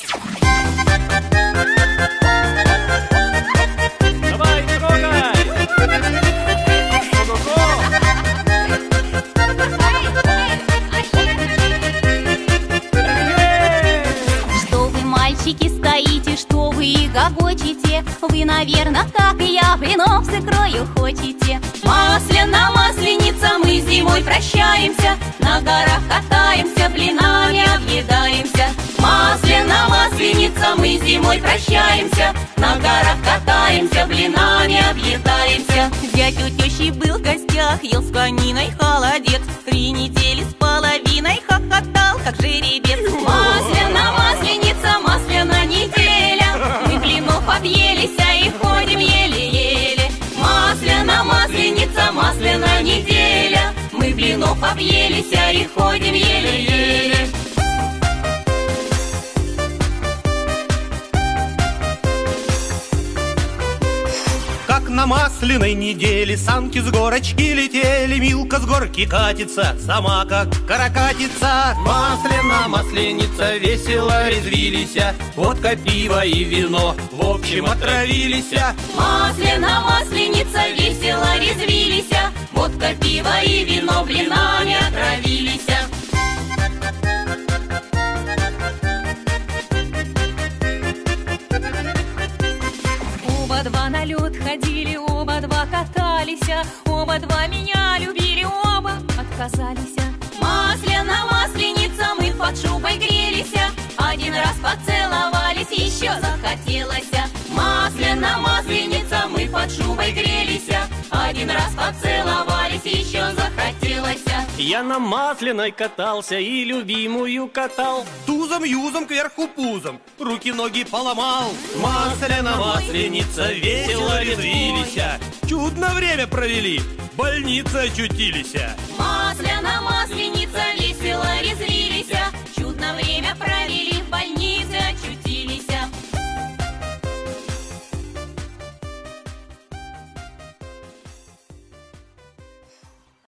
Давай, трогай! Что вы, мальчики, стоите, что вы гогочите? Вы, наверное, как и я, блинов с икрою хотите. Масляна, масленица, мы зимой прощаемся, на горах катаемся, блинами объедаемся. Масляна, масленица, мы зимой прощаемся, на горах катаемся, блинами объедаемся. Дядь у тещи был в гостях, ел с кониной холодец, 3 недели с половиной хохотал, как жеребец. Масляна, масленица, масляна неделя, мы блинов объелись и ходим еле-еле. Масляна, масленица, масляна неделя, мы блинов объелись и ходим еле-еле. Как на масляной неделе санки с горочки летели, Милка с горки катится, сама как каракатица. Масляна, масленица, весело резвились, водка, пиво и вино в общем отравились. Масляна, масленица, весело резвились, водка, пиво и вино блинами отравились. Оба два на лед ходили, оба два катались, оба два меня любили, оба отказались. Масляна, масленица, мы под шубой грелись, один раз поцеловались, еще захотелось. Масляна, масленица, мы под шубой грелись, один раз поцеловались, еще захотелось. Я на масляной катался и любимую катал. Тузом-юзом кверху пузом, руки-ноги поломал. Масляна, масленица, весело резвились, чудно время провели, в больнице очутились. Масляна, масленица,